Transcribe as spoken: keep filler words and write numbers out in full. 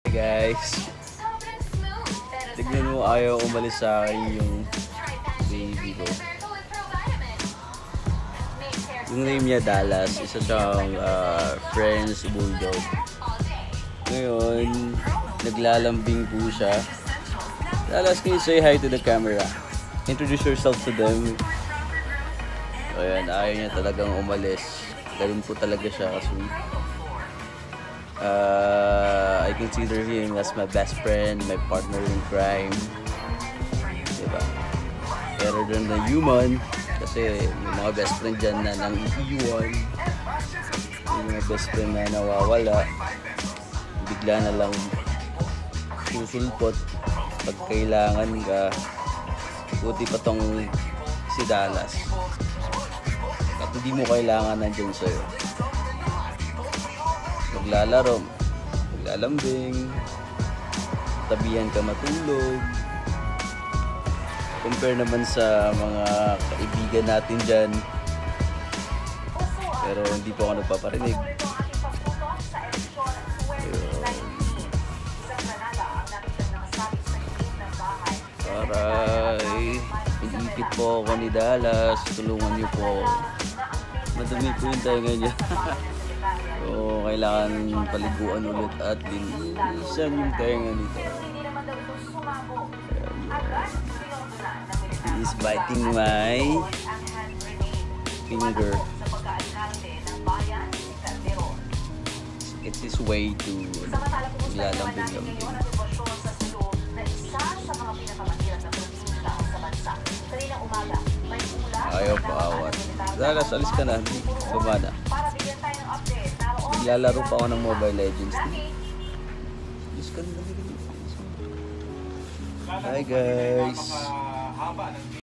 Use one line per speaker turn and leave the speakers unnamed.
Guys, tignan mo, ayaw umalis sa akin yung baby ko. Yung name niya Dallas, isa siyang uh, friends Bulldog. Ngayon, naglalambing po siya. Dallas, can you say hi to the camera? Introduce yourself to them. So, ayan, ayaw niya talagang umalis. Ganun po talaga siya ka-sweet. Uh, I consider him as my best friend, my partner in crime. Diba? Better than the human. Kasi yung mga best friend dyan na nang iiwan. Yung mga best friend na nawawala. Bigla na lang susulpot pag kailangan ka. Buti pa tong si Dallas. At hindi mo kailangan nandyan sa'yo. Maglalaro, maglalambing, tabihan ka matulog. Compare naman sa mga kaibigan natin dyan. Pero hindi po ako nagpaparinig. Aray, inipit po ako ni Dallas. Tulungan niyo po. Madumi po yung tayo niya. So, kailangan paliguan ulit at linisan yung tenga nito. He is biting my finger. It's his way to maglalambing-lambing. Ayaw pa awat. Dalas, alis ka na. Baba na. Naglalaro pa ako ng Mobile Legends. Alis ka na. Hi guys.